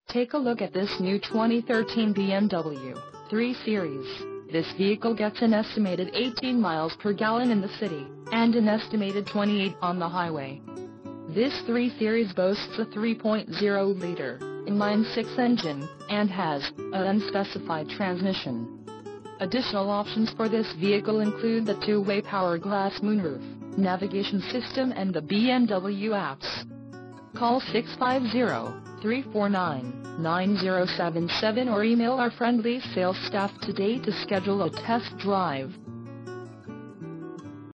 Take a look at this new 2013 BMW 3 Series. This vehicle gets an estimated 18 miles per gallon in the city, and an estimated 28 on the highway. This 3 Series boasts a 3.0-liter inline-six engine, and has an unspecified transmission. Additional options for this vehicle include the two-way power glass moonroof, navigation system and the BMW apps. Call 650-349-9077 or email our friendly sales staff today to schedule a test drive.